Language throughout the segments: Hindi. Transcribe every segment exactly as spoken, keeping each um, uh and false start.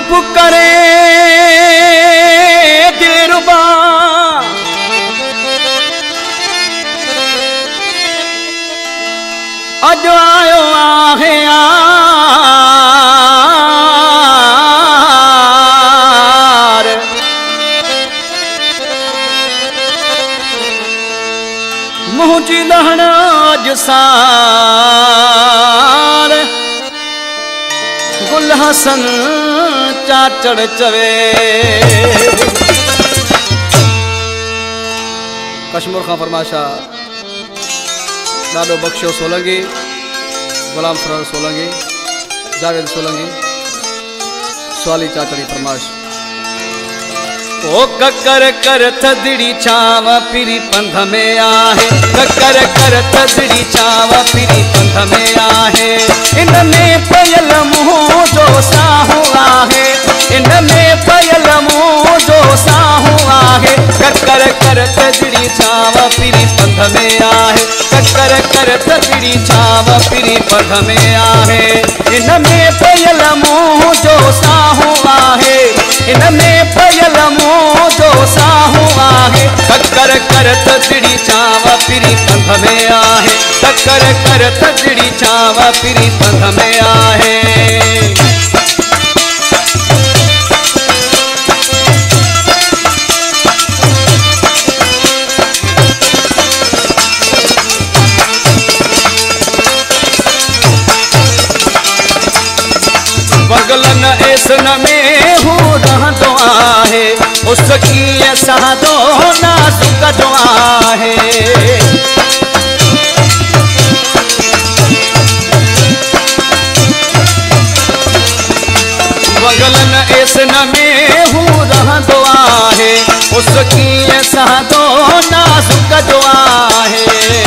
चुप करे दिलरुबा अज आयो आहे यार मुझी दहना अज सार गुल हसन चाचड़ चवे कश्मीर खां फरमाशा नाडो बख्शो सोलंगी गुलाम फरोज सोलंगी जावेद सोलंगी स्वाली चाचड़ी फरमाश ओ ककर कर थदड़ी छाव पिरी पंध में आहे ककर कर थदड़ी छाव पिरी पंध में आहे इन में पयल मुँह जो साहू आहे इन में पयल मुँह जो साहू आहे ककर कर थदड़ी छाव पिरी पंध में आहे ककर कर थदड़ी छाव पिरी पंध में आहे इन में पयल मुँह जो साहू आहे इन में पयल मुँह जो साहू आहे ककर कर थदड़ी छाव पिरी पंध में आहे ककर कर थदड़ी छाव पिरी पंध में आहे बगलन ऐसन में हूँ रहंदो आहे उसकी सादो नाजुक जो आहे बगलन ऐसन में हूँ रहंदो आहे उसकी सादो नाजुक जो आहे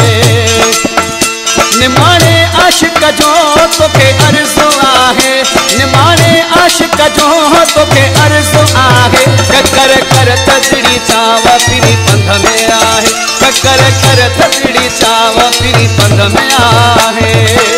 निमाणे आशिक जो तोखे अर्ज़ु आहे निमाणे आशिक जो तोखे अर्ज़ु आहे ककर कर थदड़ी छाव पिरी पंध में आहे ककर कर थदड़ी छाव पिरी पंध में आहे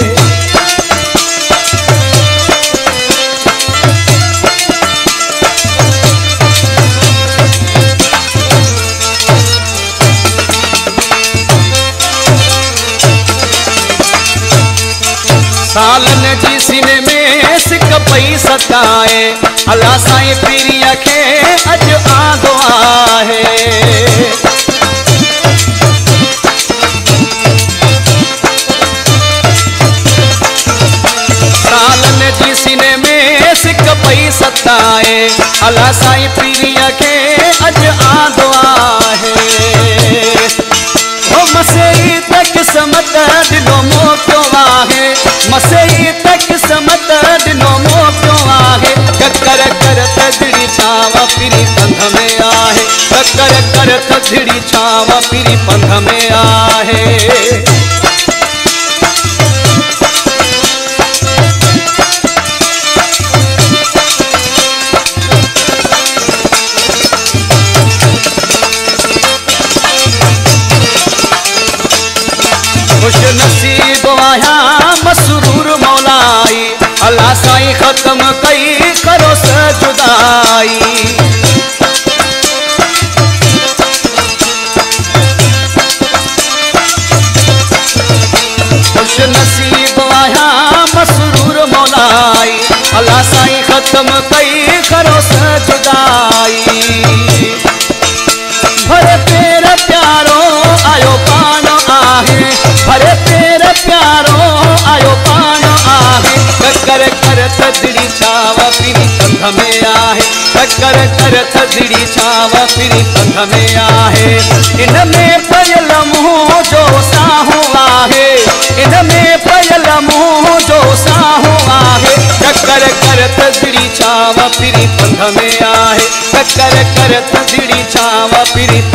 सालन जी सीने में सिक पई सताए अल्लाह साईं पीरीअ खे अज आंदो आहे सालन जी सीने में सिक पई सताए अल्लाह साईं पीरीअ खे अज आंदो आहे ओ मसई त किस्मत दिनो मोकियो आहे मसई त किस्मत दिनो मोकियो आहे ककर कर थदड़ी छाव पिरी पंध में आहे ककर कर थदड़ी छाव पिरी पंध में आहे खुश नसीब आया मसरूर मौलाई अल्लाह साईं खत्म कई करो स जुदाई खुश नसीब आया मसरूर मौलाई अल्लाह साईं खत्म कई करो स जुदाई भरे पेर प्यारो आयो पान आहे भरे पेर प्यारो आयो पान आहे ककर कर थदड़ी छाव पिरी पंध में आहे ककर कर थदड़ी छाव पिरी पंध में आहे इन में पयल मुँह जो साहू आहे इन में पयल मुँह जो साहू आहे ककर कर थदड़ी छाव पिरी पंध में आहे ककर कर थदड़ी छाव पिरी